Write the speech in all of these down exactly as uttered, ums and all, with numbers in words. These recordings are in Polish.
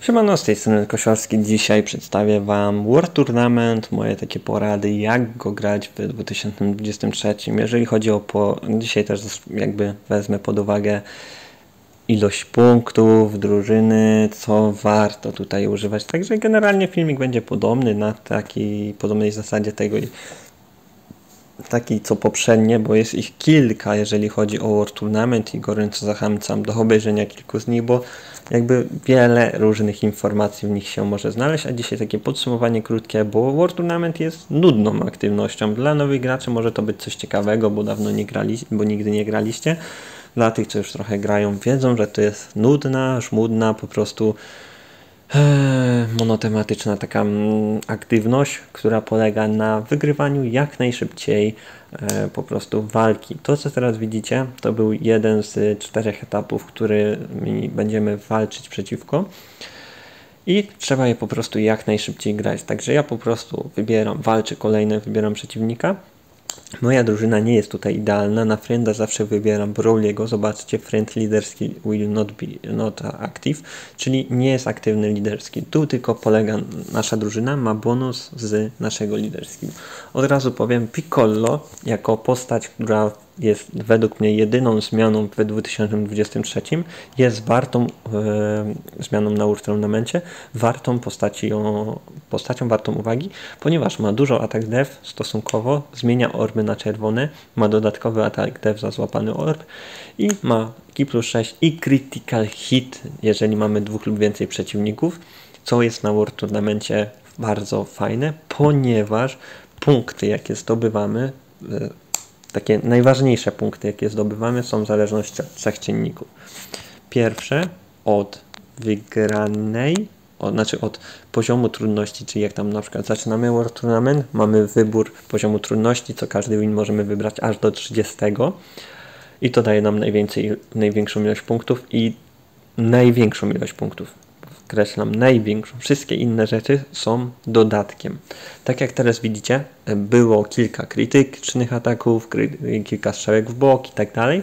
Siemano, z tej strony Kosiorski. Dzisiaj przedstawię Wam World Tournament, moje takie porady, jak go grać w dwa tysiące dwudziestym trzecim. Jeżeli chodzi o po... Dzisiaj też jakby wezmę pod uwagę ilość punktów, drużyny, co warto tutaj używać. Także generalnie filmik będzie podobny na takiej podobnej zasadzie tego taki co poprzednie, bo jest ich kilka, jeżeli chodzi o World Tournament i gorąco zachęcam do obejrzenia kilku z nich, bo jakby wiele różnych informacji w nich się może znaleźć, a dzisiaj takie podsumowanie krótkie, bo World Tournament jest nudną aktywnością. Dla nowych graczy może to być coś ciekawego, bo dawno nie graliście, bo nigdy nie graliście. Dla tych, co już trochę grają, wiedzą, że to jest nudna, żmudna, po prostu monotematyczna taka mm, aktywność, która polega na wygrywaniu jak najszybciej e, po prostu walki. To, co teraz widzicie, to był jeden z czterech etapów, którymi będziemy walczyć przeciwko i trzeba je po prostu jak najszybciej grać. Także ja po prostu wybieram, walczę kolejne, wybieram przeciwnika. Moja drużyna nie jest tutaj idealna. Na frienda zawsze wybieram Brawliego. Zobaczcie, friend liderski will not be not active, czyli nie jest aktywny liderski. Tu tylko polega nasza drużyna, ma bonus z naszego liderskiego. Od razu powiem, Piccolo jako postać, która jest według mnie jedyną zmianą w dwa tysiące dwudziestym trzecim, jest wartą e, zmianą na World Tournamencie, wartą postacią, postacią wartą uwagi, ponieważ ma dużo atak dev stosunkowo, zmienia orby na czerwone, ma dodatkowy atak dev za złapany orb i ma Ki plus sześć i critical hit, jeżeli mamy dwóch lub więcej przeciwników, co jest na World Tournamencie bardzo fajne, ponieważ punkty, jakie zdobywamy, e, takie najważniejsze punkty, jakie zdobywamy, są w zależności od trzech czynników. Pierwsze od wygranej, od, znaczy od poziomu trudności, czyli jak tam na przykład zaczynamy World Tournament, mamy wybór poziomu trudności, co każdy win możemy wybrać aż do trzydziestego i to daje nam najwięcej, największą ilość punktów i największą ilość punktów. Wkreślam największą. Wszystkie inne rzeczy są dodatkiem. Tak jak teraz widzicie, było kilka krytycznych ataków, kilka strzałek w bok i tak dalej.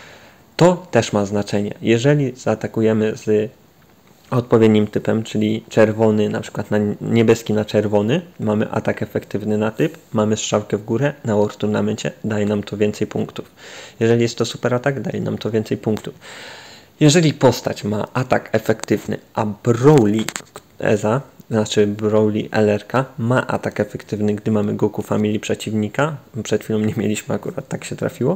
To też ma znaczenie. Jeżeli zaatakujemy z odpowiednim typem, czyli czerwony, na przykład na niebieski na czerwony, mamy atak efektywny na typ, mamy strzałkę w górę, na World Tournamencie daje nam to więcej punktów. Jeżeli jest to super atak, daje nam to więcej punktów. Jeżeli postać ma atak efektywny, a Brawly Eza, znaczy Brawly L R K ma atak efektywny, gdy mamy Goku Family przeciwnika, przed chwilą nie mieliśmy, akurat tak się trafiło,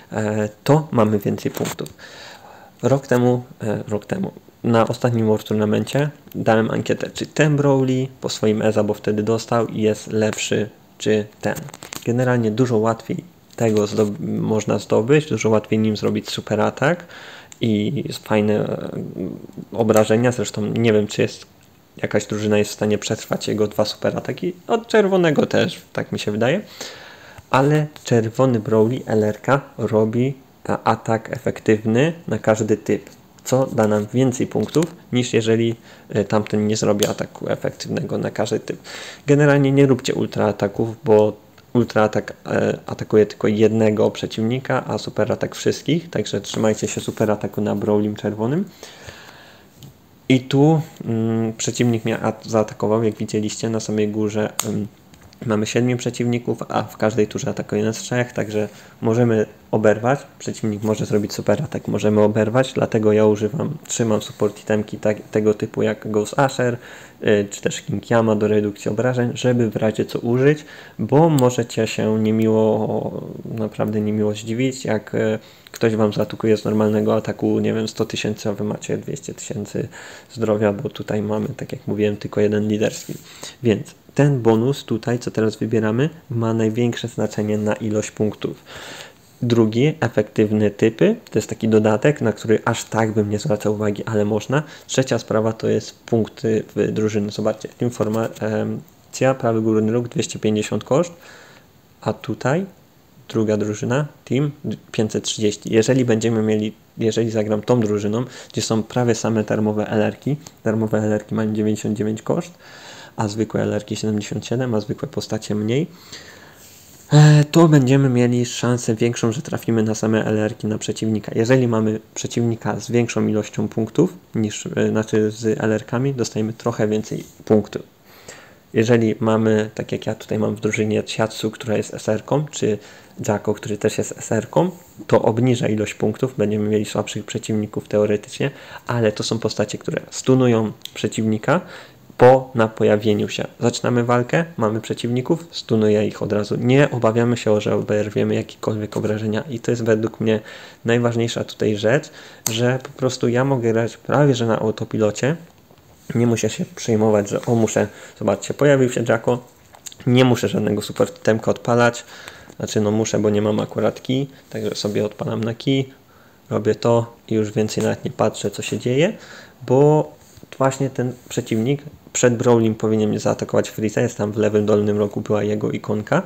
to mamy więcej punktów. Rok temu, rok temu na ostatnim World Tournamencie dałem ankietę, czy ten Brawly po swoim Eza, bo wtedy dostał i jest lepszy, czy ten. Generalnie dużo łatwiej tego zdob można zdobyć, dużo łatwiej nim zrobić super atak i fajne obrażenia. Zresztą nie wiem, czy jest jakaś drużyna jest w stanie przetrwać jego dwa super ataki. Od czerwonego też, tak mi się wydaje. Ale czerwony Brawly L R K robi atak efektywny na każdy typ, co da nam więcej punktów niż jeżeli tamten nie zrobi ataku efektywnego na każdy typ. Generalnie nie róbcie ultra ataków, bo ultra atak e, atakuje tylko jednego przeciwnika, a super atak wszystkich, także trzymajcie się super ataku na Brawlim czerwonym. I tu mm, przeciwnik mnie zaatakował, jak widzieliście na samej górze mm, mamy siedmiu przeciwników, a w każdej turze atakuje nas trzech, także możemy oberwać, przeciwnik może zrobić super atak, możemy oberwać, dlatego ja używam, trzymam support itemki tak, tego typu jak Ghost Asher, yy, czy też King Yama do redukcji obrażeń, żeby w razie co użyć, bo możecie się niemiło, naprawdę niemiło zdziwić, jak yy, ktoś wam zaatakuje z normalnego ataku, nie wiem, sto tysięcy, a wy macie dwieście tysięcy zdrowia, bo tutaj mamy, tak jak mówiłem, tylko jeden liderski, więc ten bonus tutaj, co teraz wybieramy, ma największe znaczenie na ilość punktów. Drugi, efektywne typy, to jest taki dodatek, na który aż tak bym nie zwracał uwagi, ale można. Trzecia sprawa to jest punkty w drużyny. Zobaczcie, informacja, prawy górny róg, dwieście pięćdziesiąt koszt, a tutaj druga drużyna, team, pięćset trzydzieści. Jeżeli będziemy mieli, jeżeli zagram tą drużyną, gdzie są prawie same darmowe L R ki, darmowe L R ki mają dziewięćdziesiąt dziewięć koszt, a zwykłe L R ki siedemdziesiąt siedem, a zwykłe postacie mniej, to będziemy mieli szansę większą, że trafimy na same L R ki na przeciwnika. Jeżeli mamy przeciwnika z większą ilością punktów, niż, znaczy z L R kami, dostajemy trochę więcej punktów. Jeżeli mamy, tak jak ja tutaj mam w drużynie Chiatsu, która jest S R-ką, czy Jacko, który też jest S R-ką, to obniża ilość punktów, będziemy mieli słabszych przeciwników teoretycznie, ale to są postacie, które stunują przeciwnika po na pojawieniu się. Zaczynamy walkę, mamy przeciwników, stunuje ich od razu. Nie obawiamy się, że oberwiemy jakiekolwiek obrażenia i to jest według mnie najważniejsza tutaj rzecz, że po prostu ja mogę grać prawie że na autopilocie. Nie muszę się przejmować, że o muszę, zobaczcie, pojawił się Jacko, nie muszę żadnego support itemka odpalać, znaczy no muszę, bo nie mam akurat key, także sobie odpalam na key, robię to i już więcej nawet nie patrzę, co się dzieje, bo właśnie ten przeciwnik przed Brawlim powinien mnie zaatakować Freeza, jest tam w lewym dolnym rogu była jego ikonka,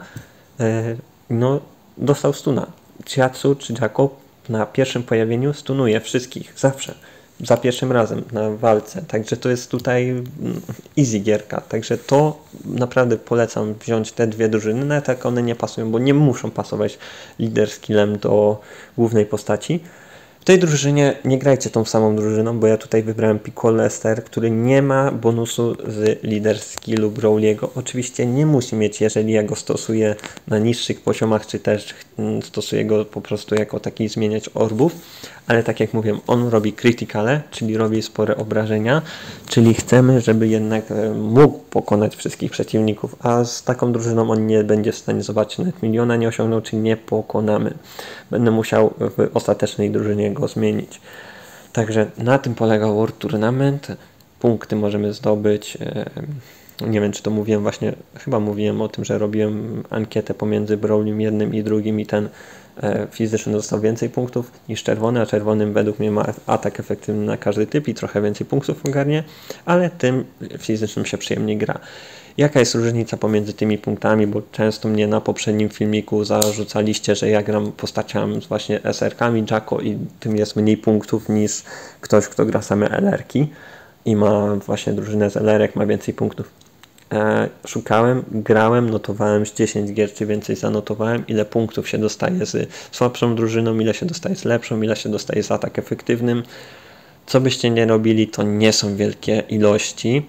no dostał stuna. Chiatsu czy Jacko na pierwszym pojawieniu stunuje wszystkich, zawsze. Za pierwszym razem na walce, także to jest tutaj easy gierka, także to naprawdę polecam wziąć te dwie drużyny, nawet jak one nie pasują, bo nie muszą pasować lider skillem do głównej postaci. W tej drużynie nie grajcie tą samą drużyną, bo ja tutaj wybrałem Piccolo Lester, który nie ma bonusu z lider skillu Brawliego. Oczywiście nie musi mieć, jeżeli ja go stosuję na niższych poziomach, czy też stosuję go po prostu jako taki zmieniać orbów, ale tak jak mówię, on robi criticale, czyli robi spore obrażenia, czyli chcemy, żeby jednak mógł pokonać wszystkich przeciwników, a z taką drużyną on nie będzie w stanie zobaczyć, nawet miliona nie osiągnął, czyli nie pokonamy. Będę musiał w ostatecznej drużynie go zmienić. Także na tym polega World Tournament. Punkty możemy zdobyć. Nie wiem, czy to mówiłem właśnie, chyba mówiłem o tym, że robiłem ankietę pomiędzy Brawlim jednym i drugim i ten fizyczny dostał więcej punktów niż czerwony, a czerwonym według mnie ma atak efektywny na każdy typ i trochę więcej punktów ogarnie, ale tym fizycznym się przyjemnie gra. Jaka jest różnica pomiędzy tymi punktami, bo często mnie na poprzednim filmiku zarzucaliście, że ja gram postaciami z właśnie S R kami Jacko i tym jest mniej punktów niż ktoś, kto gra same L R ki i ma właśnie drużynę z L R ek, ma więcej punktów. E, szukałem, grałem, notowałem z dziesięć gier, czy więcej zanotowałem, ile punktów się dostaje z słabszą drużyną, ile się dostaje z lepszą, ile się dostaje z atak efektywnym. Co byście nie robili, to nie są wielkie ilości.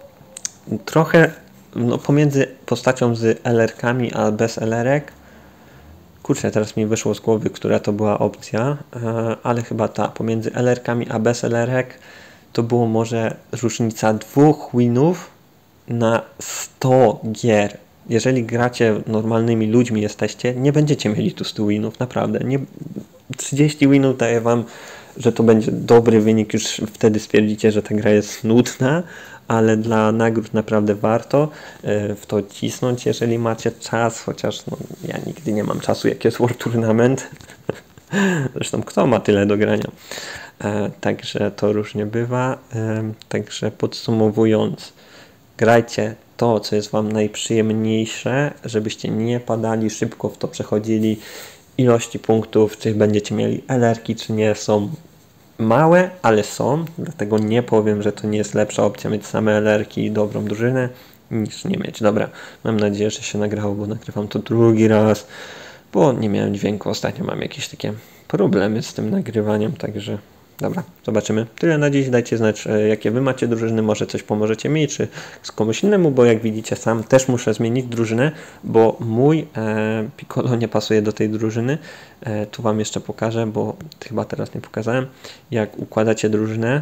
Trochę no, pomiędzy postacią z L R kami a bez L R ek, kurczę, teraz mi wyszło z głowy, która to była opcja, ale chyba ta, pomiędzy L R kami a bez L R ek to było może różnica dwóch winów na sto gier. Jeżeli gracie normalnymi ludźmi jesteście, nie będziecie mieli tu stu winów, naprawdę. Nie, trzydzieści winów daje wam, że to będzie dobry wynik, już wtedy stwierdzicie, że ta gra jest nudna, ale dla nagród naprawdę warto w to cisnąć, jeżeli macie czas, chociaż no, ja nigdy nie mam czasu, jak jest World Tournament. Zresztą kto ma tyle do grania? E, także to różnie bywa. E, także podsumowując, grajcie to, co jest wam najprzyjemniejsze, żebyście nie padali, szybko w to przechodzili. Ilości punktów, czy będziecie mieli L R ki, czy nie, są małe, ale są, dlatego nie powiem, że to nie jest lepsza opcja mieć same L R ki i dobrą drużynę, niż nie mieć. Dobra, mam nadzieję, że się nagrało, bo nagrywam to drugi raz, bo nie miałem dźwięku, ostatnio mam jakieś takie problemy z tym nagrywaniem, także dobra, zobaczymy. Tyle na dziś, dajcie znać, jakie wy macie drużyny, może coś pomożecie mi, czy z komuś innemu, bo jak widzicie sam też muszę zmienić drużynę, bo mój e, Piccolo nie pasuje do tej drużyny. E, tu wam jeszcze pokażę, bo chyba teraz nie pokazałem. Jak układacie drużynę,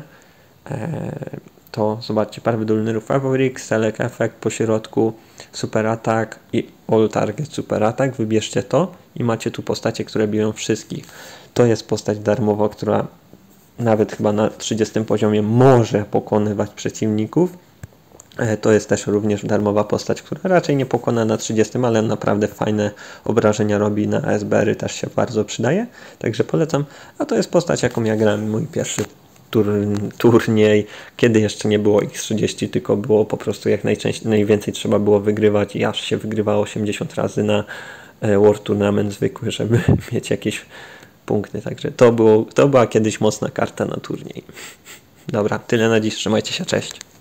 e, to zobaczcie, prawy dolny róg Favorite, Select Effect, po środku Super Attack i All Target Super Attack, wybierzcie to i macie tu postacie, które biją wszystkich. To jest postać darmowa, która nawet chyba na trzydziestym poziomie może pokonywać przeciwników. To jest też również darmowa postać, która raczej nie pokona na trzydziestym, ale naprawdę fajne obrażenia robi, na S B R-y też się bardzo przydaje. Także polecam. A to jest postać, jaką ja grałem, mój pierwszy tur turniej, kiedy jeszcze nie było X trzydzieści, tylko było po prostu jak najczęściej, najwięcej trzeba było wygrywać i aż się wygrywało osiemdziesiąt razy na World Tournament zwykły, żeby mieć jakieś punkty, także to, było, to była kiedyś mocna karta na turniej. Dobra, tyle na dziś, trzymajcie się, cześć.